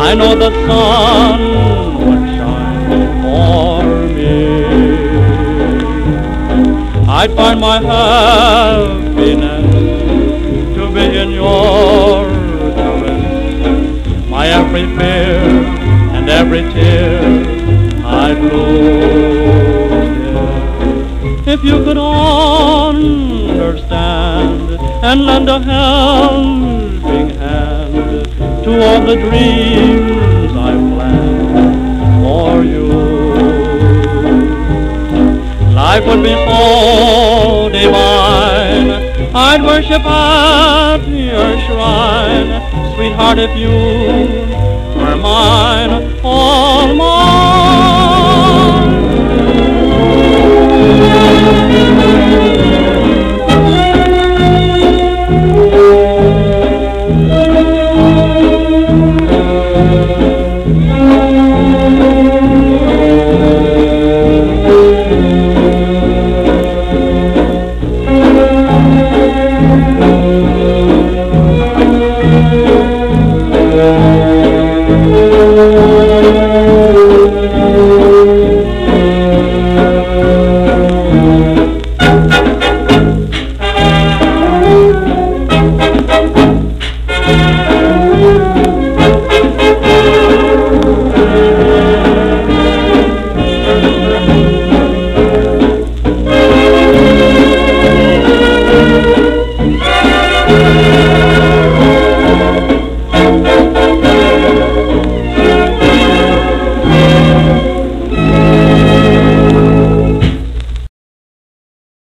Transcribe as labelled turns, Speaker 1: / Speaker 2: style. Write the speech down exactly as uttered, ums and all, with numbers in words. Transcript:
Speaker 1: I know the sun would shine for me. I'd find my happiness to be in your caress. My every fear and every tear I'd lose, yeah. If you could understand and lend a helping hand to all the dreams I've planned for you, life would be so divine. I'd worship at your shrine, sweetheart, if you were mine, all mine.